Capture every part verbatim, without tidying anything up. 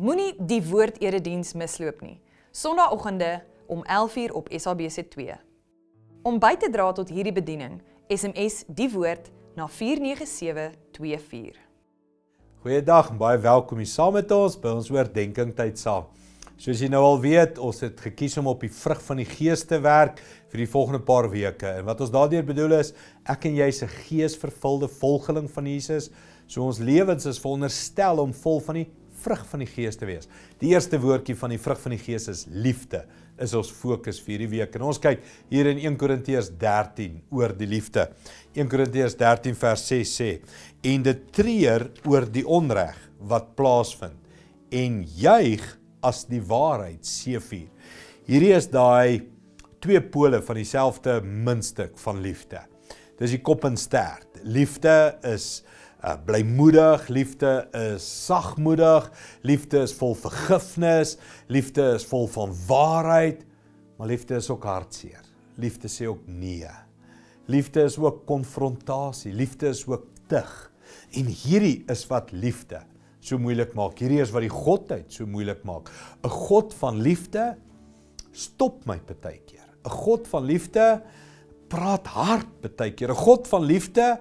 Moenie die woord-erediens misloop nie. Sondagoggende om elf uur op S A B C twee. Om by te dra tot hierdie bediening, S M S die woord na vier nege sewe twee vier. Goeiedag en baie welkom hier saam met ons by ons oordenking tyd saam. Soos jy nou al weet, ons het gekies om op die vrug van die Gees te werk vir die volgende paar weke. En wat ons daardeur bedoel is, ek en jy is 'n geesvervulde volgeling van Jesus. So ons lewens is veronderstel om vol van die vrug van die Gees te wees. Die eerste woordjie van die vrug van die Gees is liefde. Is ons fokus vir hierdie week. En ons kyk hier in een Korintiërs dertien oor die liefde. een Korintiërs dertien vers ses sê: En dit treur oor die onreg wat plaasvind en juig as die waarheid seëvier. Hierdie is daai twee pole van dieselfde muntstuk van liefde. Dis die kop en stert. Liefde is uh, blymoedig, liefde is sagmoedig, liefde is vol vergifnis, liefde is vol van waarheid, maar liefde is ook hartseer. Liefde sê ook nee. Liefde is ook konfrontasie, liefde is ook tug. En hierdie is wat liefde so moeilik maak. Hierdie is wat die Godheid so moeilik maak. 'n God van liefde stop my partykeer. 'n God van liefde praat hard partykeer. 'n God van liefde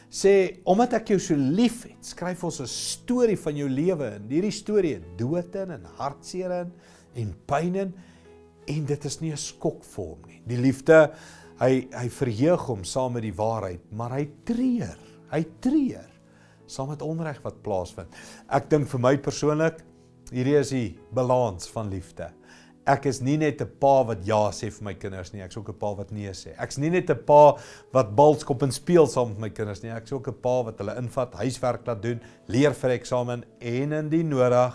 sê, omdat ek jou so lief het, skryf ons 'n storie van jou lewe in. Hierdie storie het dood in en hartseer in en pyn in, en dit is nie 'n skok vir hom nie. Die liefde, hy hy verheug hom saam met die waarheid, maar hy treur. Hy treur saam met onreg wat plaasvind. Ek dink vir my persoonlik, hierdie is die balans van liefde. Ek is nie net 'n pa wat ja sê vir my kinders nie, ek is ook 'n pa wat nee sê. Ek is nie net 'n pa wat balskop en speel saam met my kinders nie, ek is ook 'n pa wat hulle invat, huiswerk laat doen, leer vir eksamen en indien nodig,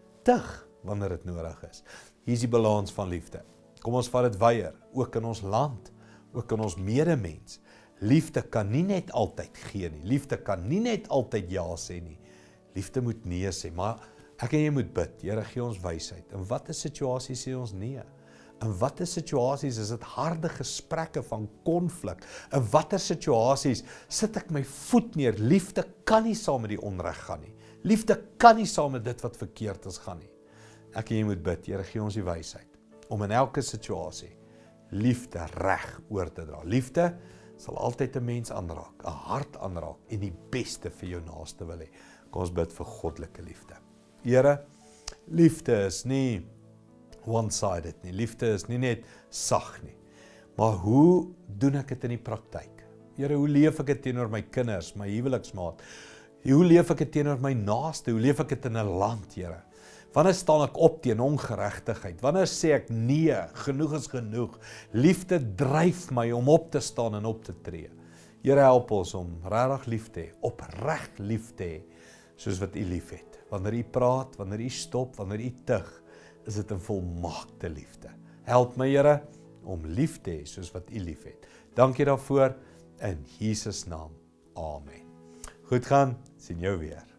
tug wanneer dit nodig is. Hier is die balans van liefde. Kom ons vat dit weier, ook in ons land, ook in ons medemens. Liefde kan nie net altyd gee nie. Liefde kan nie net altyd ja sê nie. Liefde moet nee sê, maar ek en jy moet bid. Here, gee ons wysheid. In watter situasies sê ons nee? In watter situasies is dit harde gesprekke van konflik? In watter situasies sit ek my voet neer? Liefde kan nie saam met die onreg gaan nie. Liefde kan nie saam met dit wat verkeerd is gaan nie. Ek en jy moet bid. Here, gee ons die wysheid om in elke situasie liefde reg oor te dra. Liefde sal altyd 'n mens aanraak, 'n hart aanraak en die beste vir jou naaste wil hê. Kom ons bid vir goddelike liefde. Here, liefde is nie one-sided nie. Liefde is nie net sag nie. Maar hoe doen ek dit in die praktyk? Here, hoe leef ek dit teenoor my kinders, my huweliksmaat? Hoe leef ek dit teenoor my naaste? Hoe leef ek dit in 'n land, Here? Wanneer staan ek op teen ongeregtigheid? Wanneer sê ek nee, genoeg is genoeg? Liefde dryf my om op te staan en op te tree. Here, help ons om regtig lief te hê, opreg lief te hê, soos wat U lief het. Wanneer U praat, wanneer U stop, wanneer U tug, is dit 'n volmaakte liefde. Help my, Here, om lief te hê soos wat U lief het. Dankie daarvoor in Jesus naam. Amen. Goed gaan, sien jou weer.